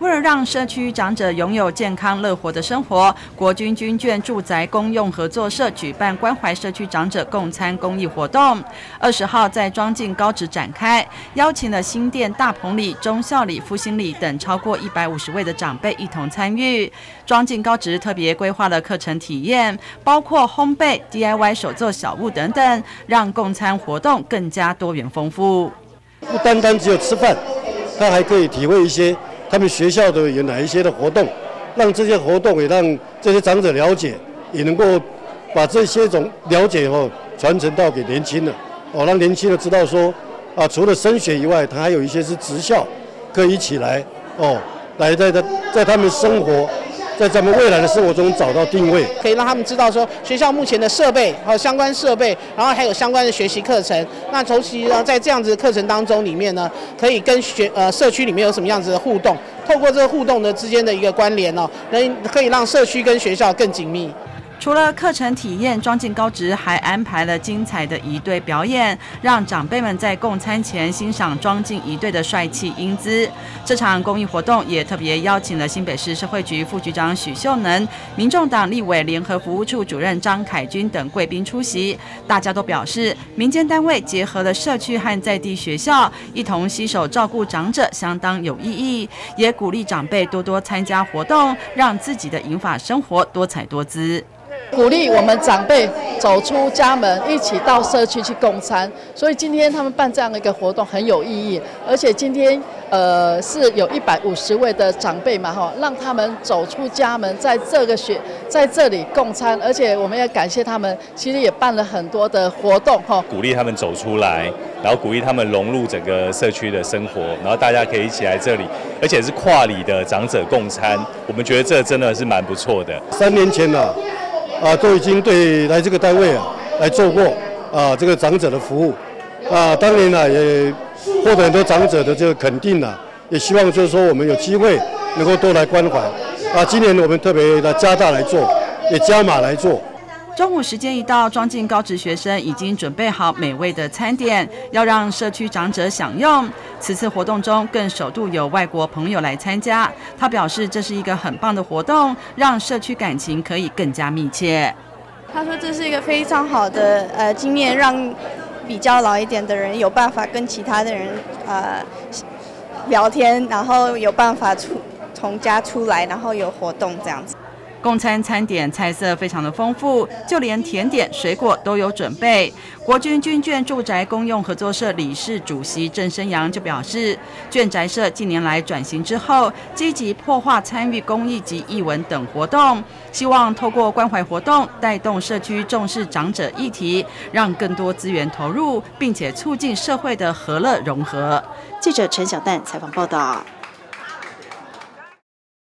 为了让社区长者拥有健康乐活的生活，国军军眷住宅公用合作社举办关怀社区长者共餐公益活动。20号在庄敬高职展开，邀请了新店、大棚里、忠孝里、复兴里等超过150位的长辈一同参与。庄敬高职特别规划了课程体验，包括烘焙、DIY 手作小物等等，让共餐活动更加多元丰富。 不单单只有吃饭，他还可以体会一些他们学校的有哪一些的活动，让这些活动也让这些长者了解，也能够把这些种了解传承到给年轻人让年轻人知道说除了升学以外，他还有一些是职校，可以一起来来在他们生活。在咱们未来的生活中找到定位， 可以让他们知道说学校目前的设备还有相关设备，然后还有相关的学习课程。那尤其呢，在这样子的课程当中里面呢，可以跟社区里面有什么样子的互动？透过这个互动的之间的一个关联可以让社区跟学校更紧密。 除了课程体验，庄敬高职还安排了精彩的仪队表演，让长辈们在共餐前欣赏庄敬仪队的帅气英姿。这场公益活动也特别邀请了新北市社会局副局长许秀能、民众党立委联合服务处主任张凯军等贵宾出席。大家都表示，民间单位结合了社区和在地学校，一同携手照顾长者，相当有意义。也鼓励长辈多多参加活动，让自己的银发生活多彩多姿。 鼓励我们长辈走出家门，一起到社区去共餐。所以今天他们办这样的一个活动很有意义，而且今天是有150位的长辈嘛让他们走出家门，在这里共餐，而且我们也感谢他们，其实也办了很多的活动鼓励他们走出来，然后鼓励他们融入整个社区的生活，然后大家可以一起来这里，而且是跨里的长者共餐，我们觉得这真的是蛮不错的。 3年前都已经对来这个单位来做过这个长者的服务当年也获得很多长者的这个肯定也希望就是说我们有机会能够多来关怀今年我们特别的加大来做，也加码来做。 中午时间一到，庄敬高职学生已经准备好美味的餐点，要让社区长者享用。此次活动中更首度有外国朋友来参加，他表示这是一个很棒的活动，让社区感情可以更加密切。 他说这是一个非常好的经验，让比较老一点的人有办法跟其他的人聊天，然后有办法从家出来，然后有活动这样子。 共餐餐点菜色非常的丰富，就连甜点、水果都有准备。国军军眷住宅公用合作社理事主席郑生阳就表示，眷宅社近年来转型之后，积极破化参与公益及艺文等活动，希望透过关怀活动带动社区重视长者议题，让更多资源投入，并且促进社会的和乐融合。 记者陈小蛋采访报道。